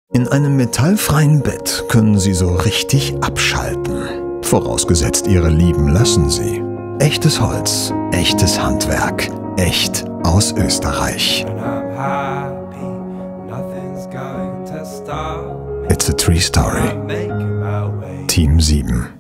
In einem metallfreien Bett können Sie so richtig abschalten. Vorausgesetzt, Ihre Lieben lassen Sie. Echtes Holz, echtes Handwerk, echt aus Österreich. It's a Tree Story. Team 7.